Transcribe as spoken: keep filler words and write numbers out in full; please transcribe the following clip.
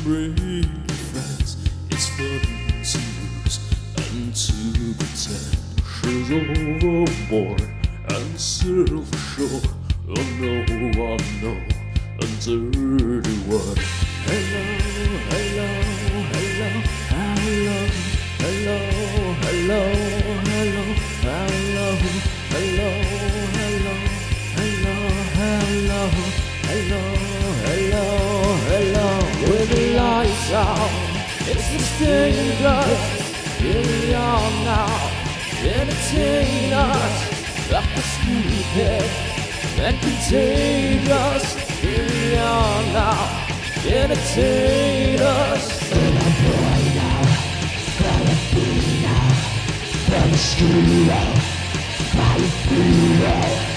bring friends. It's fun to lose and to pretend. She's overboard and self-assured. Oh no, oh no, a dirty word. Hello, hello, hello, hello, hello, hello, hello, hello, hello, hello, hello, hello, hello, hello, hello. With the lights out, it's distinguished. Here we are now, entertain us, like a stupid and contagious. Here we are now, entertain us. In a boy now, Filipino, from the studio, Filipino.